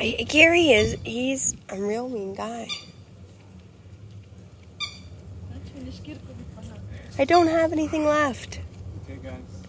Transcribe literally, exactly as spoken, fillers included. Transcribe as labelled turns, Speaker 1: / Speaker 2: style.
Speaker 1: I, Gary is, he's a real mean guy. I don't have anything left.
Speaker 2: Okay, guys.